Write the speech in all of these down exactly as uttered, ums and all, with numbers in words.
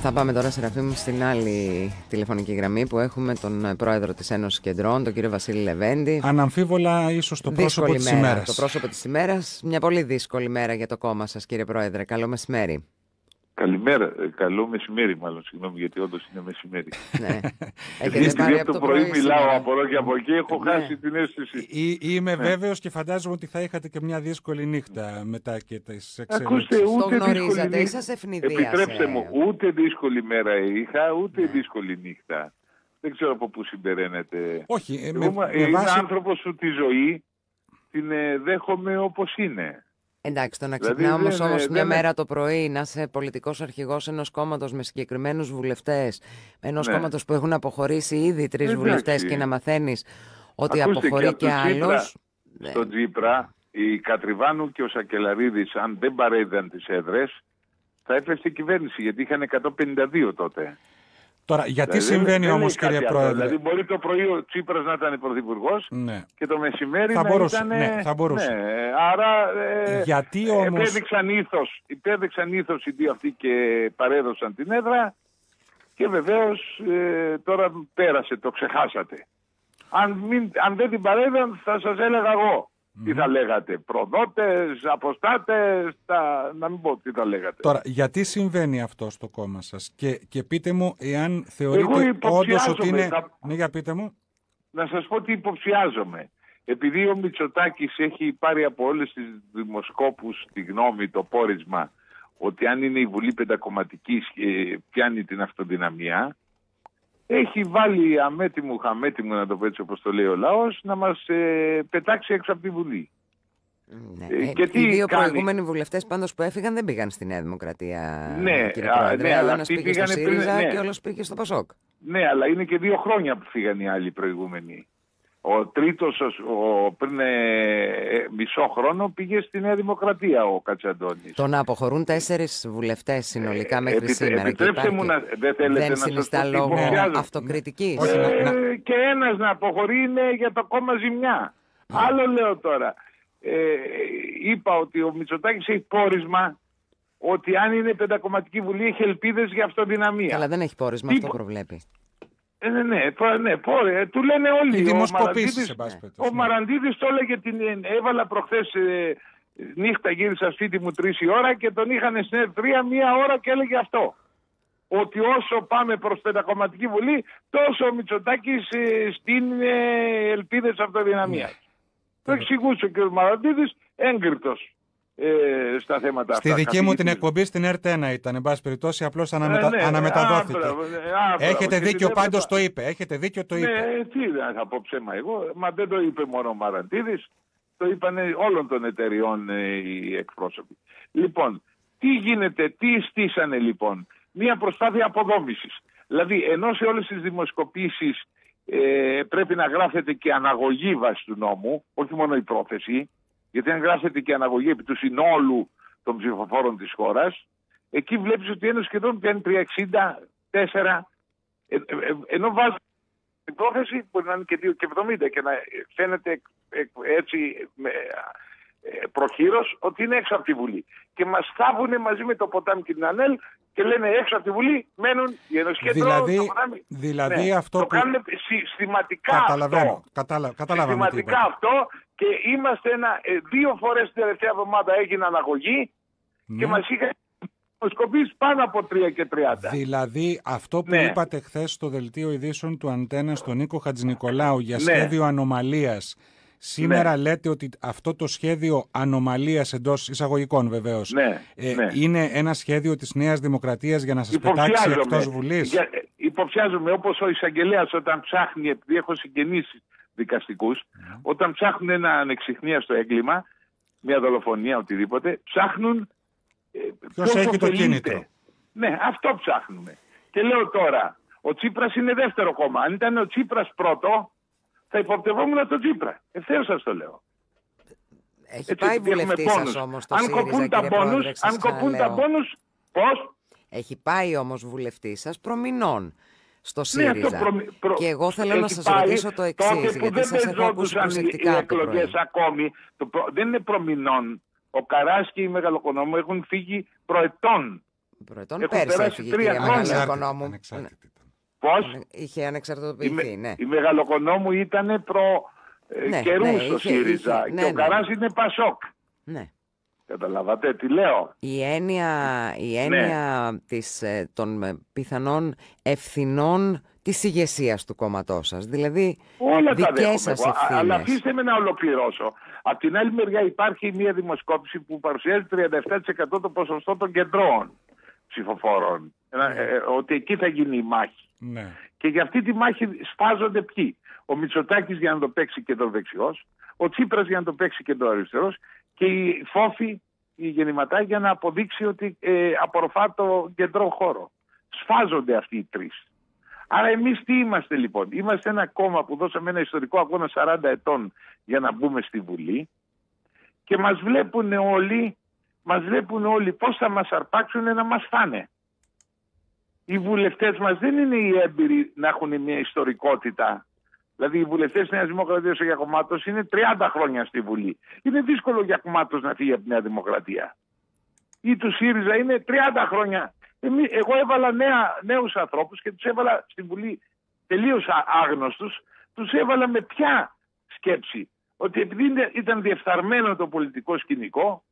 Θα πάμε τώρα, Σεραφείμ μου, στην άλλη τηλεφωνική γραμμή που έχουμε τον πρόεδρο της Ένωσης Κεντρών, τον κύριο Βασίλη Λεβέντη. Αναμφίβολα ίσως το πρόσωπο της ημέρας. Το πρόσωπο της ημέρας. Μια πολύ δύσκολη μέρα για το κόμμα σας, κύριε Πρόεδρε. Καλό μεσημέρι. Καλημέρα, καλό μεσημέρι μάλλον, συγγνώμη, γιατί όντως είναι μεσημέρι. Ναι. Γιατί από το πρωί μιλάω από εδώ και από εκεί, έχω ναι. χάσει την αίσθηση. Ή, είμαι ναι. βέβαιος και φαντάζομαι ότι θα είχατε και μια δύσκολη νύχτα μετά και τις εξέλιξεις. Ακούστε, ούτε το γνωρίζατε ή σας ευνηδίασε? Επιτρέψτε μου, ούτε δύσκολη μέρα είχα, ούτε ναι. δύσκολη νύχτα. Δεν ξέρω από πού συμπεραίνετε. Όχι, Εγώ, με, με είμαι βάση... άνθρωπος που τη ζωή την δέχομαι όπως είναι. Εντάξει, το να ξυπνά δηλαδή, όμως, όμως μια δεν... μέρα το πρωί να είσαι πολιτικός αρχηγός ενός κόμματος με συγκεκριμένους βουλευτές, ενός ναι. κόμματος που έχουν αποχωρήσει ήδη τρεις Εντάξει. βουλευτές και να μαθαίνεις ότι Ακούστε, αποχωρεί και, και άλλος. Στον Τσίπρα, η Κατριβάνου και ο Σακελαρίδης, αν δεν παρέδαν τις έδρες, θα έφεσε η κυβέρνηση, γιατί είχαν εκατόν πενήντα δύο τότε. Τώρα, γιατί δηλαδή, συμβαίνει όμως, κύριε Πρόεδρε? Δηλαδή, μπορεί το πρωί ο Τσίπρας να ήταν πρωθυπουργός ναι. και το μεσημέρι θα να μπορούσε, ήταν... Ναι, θα μπορούσε. Ναι, άρα ε, γιατί όμως... επέδειξαν ήθος, υπέδειξαν ήθος οι δύο αυτοί και παρέδωσαν την έδρα και βεβαίως ε, τώρα πέρασε, το ξεχάσατε. Αν, μην, αν δεν την παρέδωσαν θα σας έλεγα εγώ. Mm. Τι θα λέγατε, προδότες, αποστάτες, τα... να μην πω τι θα λέγατε. Τώρα, γιατί συμβαίνει αυτό στο κόμμα σας και, και πείτε μου εάν θεωρείτε όντως ότι είναι... Θα... Ναι, για πείτε μου. Να σας πω τι υποψιάζομαι. Επειδή ο Μητσοτάκης έχει πάρει από όλες τις δημοσκόπους τη γνώμη, το πόρισμα, ότι αν είναι η Βουλή πεντακομματική ε, πιάνει την αυτοδυναμία, έχει βάλει αμέτιμου χαμέτιμου, να το πω έτσι όπως το λέει ο λαός, να μας ε, πετάξει έξω από τη Βουλή. Ναι. Ε, και τι οι δύο κάνει... προηγούμενοι βουλευτές πάντως που έφυγαν δεν πήγαν στη Νέα Δημοκρατία. Ναι, κύριε Πρόεδρε, ναι, αλλά ένας πήγε στο ΣΥΡΙΖΑ ναι. και όλος πήγε στο ΠΑΣΟΚ. Ναι, αλλά είναι και δύο χρόνια που φύγαν οι άλλοι προηγούμενοι. Ο τρίτος ο, πριν ε, μισό χρόνο πήγε στη Νέα Δημοκρατία ο Κατσαντώνης. Το να αποχωρούν τέσσερις βουλευτές συνολικά μέχρι Επι, σήμερα επιτρέψτε μου να δεν θέλετε δεν να σας πω λόγω αυτοκριτικής. Ε, και ένας να αποχωρεί είναι για το κόμμα ζημιά. Mm. Άλλο λέω τώρα. Ε, είπα ότι ο Μητσοτάκης έχει πόρισμα ότι αν είναι πεντακομματική βουλή έχει ελπίδες για αυτοδυναμία. Καλά, δεν έχει πόρισμα, Τι... αυτό προβλέπει. Ε, ναι, ναι, ναι πόρε, του λένε όλοι. Οι δημοσκοπήσεις. Ο Μαραντίδης το έλεγε, την έβαλα προχθές ε, νύχτα, γύρισα σπίτι μου τρεις η ώρα και τον είχαν στην τρία μία ώρα και έλεγε αυτό. Ότι όσο πάμε προς πεντακομματική βουλή, τόσο ο Μητσοτάκης ε, στείνει ε, ελπίδες αυτοδυναμίας. Yeah. Το εξηγούσε ο κ. Μαραντίδης, έγκριτος. Ε, στα θέματα Στη αυτά. δική μου την εκπομπή στην ΕΡΤ ένα ήταν, εν πάση περιπτώσει, απλώς αναμετα... ε, ναι, αναμεταδόθηκε. Α, α, Έχετε δίκιο, πάντως το είπε. Έχετε δίκιο, το είπε. Ναι, τι δεν θα πω ψέμα εγώ. Μα δεν το είπε μόνο ο Μαραντίδης. Το είπαν όλων των εταιριών ε, οι εκπρόσωποι. Λοιπόν, τι γίνεται, τι στήσανε λοιπόν? Μία προσπάθεια αποδόμησης. Δηλαδή, ενώ σε όλες τις δημοσκοπήσεις ε, πρέπει να γράφεται και αναγωγή βάσει του νόμου, όχι μόνο η πρόθεση, γιατί αν γράφεται και αναγωγή επί του συνόλου των ψηφοφόρων της χώρας, εκεί βλέπεις ότι ένα σχεδόν πιάνει τριακόσια εξήντα τέσσερα, ε, ε, ε, ενώ βάζει την πρόθεση μπορεί να είναι και διακόσια εβδομήντα και να φαίνεται ε, ε, έτσι ε, ε, προχείρως ότι είναι έξω από τη Βουλή. Και μας θάβουνε μαζί με το ποτάμι και την ΑΝΕΛ και λένε έξω από τη Βουλή μένουν οι ενωσχετρών. Δηλαδή, το ποτάμι. δηλαδή ναι, αυτό το που... κάνουν συστηματικά αυτό. Καταλα... Συστηματικά αυτό. Και είμαστε ένα, δύο φορές την τελευταία εβδομάδα έγινε αναγωγή ναι. και μας είχαν δημοσκοπήσει πάνω από τρία και τριάντα. Δηλαδή αυτό που ναι. είπατε χθες στο δελτίο ειδήσεων του Αντένα στον Νίκο Χατζηνικολάου για ναι. σχέδιο ανομαλίας, σήμερα ναι. λέτε ότι αυτό το σχέδιο ανομαλίας, εντός εισαγωγικών βεβαίως, ναι. Ε, ναι. είναι ένα σχέδιο της Νέας Δημοκρατίας για να σας πετάξει εκτός Βουλής. Για, υποψιάζομαι, όπως ο εισαγγελέας όταν ψάχνει, επειδή έχω συγγενείς δικαστικούς, mm. όταν ψάχνουν ένα ανεξιχνίαστο έγκλημα, μια δολοφονία, οτιδήποτε, ψάχνουν ε, ποιος έχει το κίνητρο. Ναι, αυτό ψάχνουμε. Και λέω τώρα, ο Τσίπρας είναι δεύτερο κόμμα. Αν ήταν ο Τσίπρας πρώτο, θα υποπτευόμουν τον Τσίπρα. Ευθέως σας το λέω. Έχει έτσι, πάει βουλευτή σας όμως το αν ΣΥΡΙΖΑ, κοπούν τα μπόνους, αν κοπούν τα μπόνους, πώς? Έχει πάει όμως βουλευτή σας προμηνών στο ΣΥΡΙΖΑ. Ναι, προ, προ, και εγώ θέλω να σας πάει, ρωτήσω το εξής, γιατί σας έχω ακούσει προσεκτικά οι εκλογές ακόμη, το προ, δεν είναι προμηνών. Ο Καράς και οι Μεγαλοκονόμου έχουν φύγει προετών. Προετών πέρσι έφυγε η κυρία Μεγαλοοικονόμου. Πώς? Είχε ανεξαρτητοποιηθεί, η, ναι. Η Μεγαλοοικονόμου ήταν προ ναι, καιρού ναι, στο είχε, ΣΥΡΙΖΑ είχε, και ναι, ο Καράς ναι. είναι Πασόκ. Ναι. Καταλαβατε τι λέω. Η έννοια, η έννοια ναι. της, των πιθανών ευθυνών της ηγεσίας του κόμματός σας. Δηλαδή, όλα δικές σας ευθύνες. Αλλά αφήστε με να ολοκληρώσω. Απ' την άλλη μεριά υπάρχει μια δημοσκόπηση που παρουσιάζει τριάντα επτά τοις εκατό το ποσοστό των κεντρών ψηφοφόρων. Ναι. Ε, ότι εκεί θα γίνει η μάχη. Ναι. Και για αυτή τη μάχη σφάζονται ποιοι? Ο Μητσοτάκης για να το παίξει κεντροδεξιός, ο Τσίπρας για να το παίξει κεντροαριστερός και η Φόφη, η Γεννηματά, για να αποδείξει ότι ε, απορροφά το κεντρό χώρο. Σφάζονται αυτοί οι τρεις. Άρα εμείς τι είμαστε λοιπόν? Είμαστε ένα κόμμα που δώσαμε ένα ιστορικό αγώνα σαράντα ετών για να μπούμε στη Βουλή και μας βλέπουν όλοι, μας βλέπουν όλοι πώς θα μας αρπάξουν να μας φάνε. Οι βουλευτές μας δεν είναι οι έμπειροι να έχουν μια ιστορικότητα. Δηλαδή οι βουλευτές της Νέας Δημοκρατίας ο Γιακωμάτος είναι τριάντα χρόνια στη Βουλή. Είναι δύσκολο ο Γιακωμάτος να φύγει από τη Νέα Δημοκρατία. Ή του ΣΥΡΙΖΑ είναι τριάντα χρόνια. Εγώ έβαλα νέα, νέους ανθρώπους και τους έβαλα στη Βουλή τελείως άγνωστους. Τους έβαλα με ποια σκέψη? Ότι επειδή ήταν διεφθαρμένο το πολιτικό σκηνικό,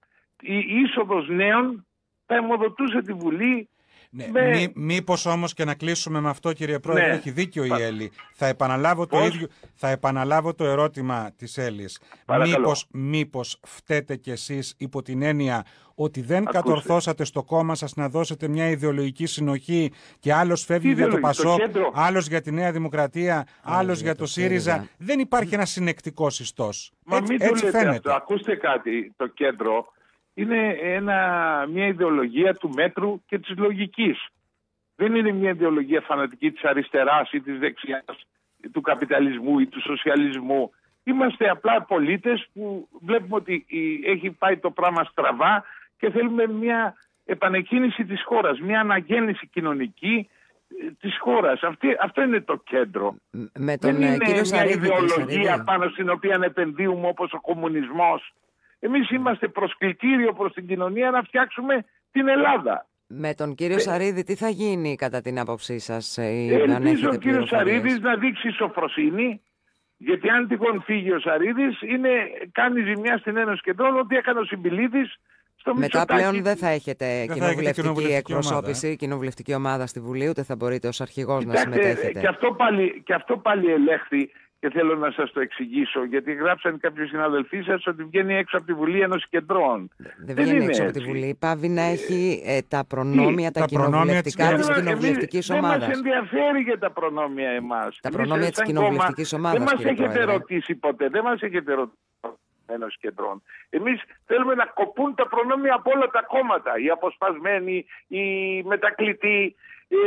η είσοδος νέων θα αιμοδοτούσε τη Βουλή. Ναι, με... Μή, μήπως όμως, και να κλείσουμε με αυτό, κύριε Πρόεδρε, ναι. έχει δίκιο η Έλλη. Θα επαναλάβω, το ίδιο, θα επαναλάβω το ερώτημα της Έλλης. Μήπως, μήπως φταίτε κι εσείς υπό την έννοια ότι δεν Ακούστε. κατορθώσατε στο κόμμα σας να δώσετε μια ιδεολογική συνοχή και άλλος φεύγει για το Πασόκ, άλλος για τη Νέα Δημοκρατία, άλλος, άλλος για, για το ΣΥΡΙΖΑ. ΣΥΡΙΖΑ. Δεν υπάρχει ένα συνεκτικός ιστός. Μα έτσι, μην έτσι το λέτε φαίνεται. Αυτό. Ακούστε κάτι, το κέντρο είναι ένα, μια ιδεολογία του μέτρου και της λογικής. Δεν είναι μια ιδεολογία φανατική της αριστεράς ή της δεξιάς, του καπιταλισμού ή του σοσιαλισμού. Είμαστε απλά πολίτες που βλέπουμε ότι έχει πάει το πράγμα στραβά και θέλουμε μια επανεκκίνηση της χώρας, μια αναγέννηση κοινωνική της χώρας. Αυτή, αυτό είναι το κέντρο. Με τον Δεν είναι κύριο μια Σαρίδη, ιδεολογία πάνω στην οποία επενδύουμε όπως ο κομμουνισμός. Εμείς είμαστε προσκλητήριο προς την κοινωνία να φτιάξουμε την Ελλάδα. Με τον κύριο ε, Σαρίδη τι θα γίνει κατά την άποψή σας? Ελπίζω ο κύριος Σαρίδης να δείξει σοφροσύνη, γιατί αν τυχόν φύγει ο Σαρίδης είναι, κάνει ζημιά στην Ένωση Κεντρών ότι έκανε ο Συμπιλίδης στο Μετά Μητσοτάκη. πλέον δεν θα έχετε δεν κοινοβουλευτική, θα κοινοβουλευτική εκπροσώπηση, ομάδα. κοινοβουλευτική ομάδα στη Βουλή, ούτε θα μπορείτε ως αρχηγός Κοιτάξτε, να συμμετέχετε. Και αυτό, πάλι, και αυτό πάλι ελέγχθη. Και θέλω να σας το εξηγήσω, γιατί γράψαν κάποιοι συναδελφοί σας ότι βγαίνει έξω από τη Βουλή Ένωση Κεντρών. Δεν βγαίνει έξω από τη Βουλή. Πάβει να έχει ε, τα προνόμια, τα, τα κοινοβουλευτικά της κοινοβουλευτικής ομάδας. Δεν μας ενδιαφέρει για τα προνόμια εμάς. Τα προνόμια της κοινοβουλευτικής ομάδας. Δεν μας έχετε ρωτήσει ποτέ. Δεν μας έχετε ρωτήσει. Ένωση Κεντρών. Εμείς θέλουμε να κοπούν τα προνόμια από όλα τα κόμματα. Οι αποσπασμένοι, οι μετακλητοί,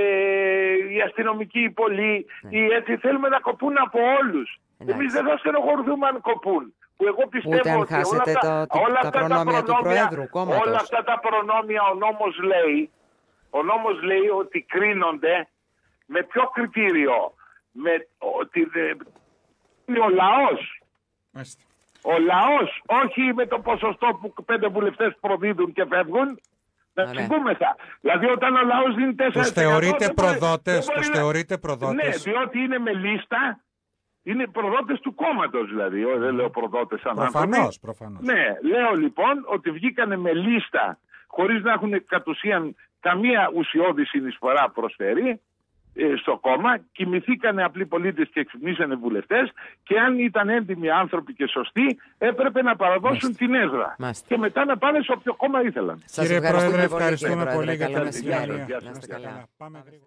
Ε, οι αστυνομικοί, οι πολλοί, ναι. οι έτσι θέλουμε να κοπούν από όλους. Εμείς δεν θα στενοχωρηθούμε αν κοπούν. Που εγώ πιστεύω ότι όλα, το, τα, το, όλα τα αυτά προνόμια τα του Προέδρου κόμματος. Όλα αυτά τα προνόμια ο νόμος λέει, ο νόμος λέει ότι κρίνονται με ποιο κριτήριο? Με, ότι είναι ο λαός. Μάλιστα. Ο λαός, όχι με το ποσοστό που πέντε βουλευτές προδίδουν και φεύγουν. Να συγκούμεθα. Δηλαδή όταν ο λαός δίνει τέσσερα τοις εκατό... Τους θεωρείτε προδότες, τους να... θεωρείτε προδότες. Ναι, διότι είναι με λίστα, είναι προδότες του κόμματος δηλαδή. Mm. Δεν λέω προδότες σαν άνθρωποι. Προφανώς, προφανώς. Ναι, λέω λοιπόν ότι βγήκανε με λίστα χωρίς να έχουν κατ' ουσίαν καμία ουσιώδη συνεισφορά προσφέρει στο κόμμα, κοιμηθήκανε απλοί πολίτες και ξυπνήσανε βουλευτές και αν ήταν έντιμοι άνθρωποι και σωστοί έπρεπε να παραδώσουν Μάστε. την έδρα Μάστε. και μετά να πάνε σε όποιο κόμμα ήθελαν. Κύριε Πρόεδρε, ευχαριστούμε πολύ για την ευκαιρία.